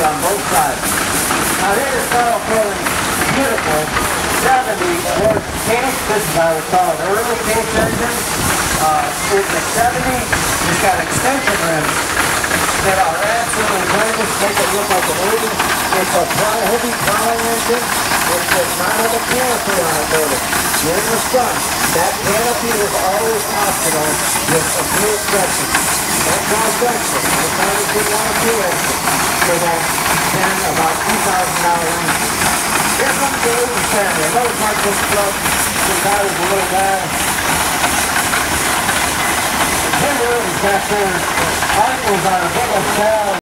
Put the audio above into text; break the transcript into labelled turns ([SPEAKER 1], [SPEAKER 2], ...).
[SPEAKER 1] on both sides. Now here is Carl Froehlich, beautiful 70 Ford case. This is, I would call it early case engine. In the 70s, it's got extension rims that are absolutely gorgeous, make it look like an 80s. It's a heavy plowing engine. It does not have a canopy on it, notice. You're in the sun. That canopy is always optional with a fuel section. That costs extra. The farmers didn't want a fuel engine for that about $2,000 engine. Here comes the Luton family. Another part of this club since I was a little guy. Tim Luton's back there. Art was on a big old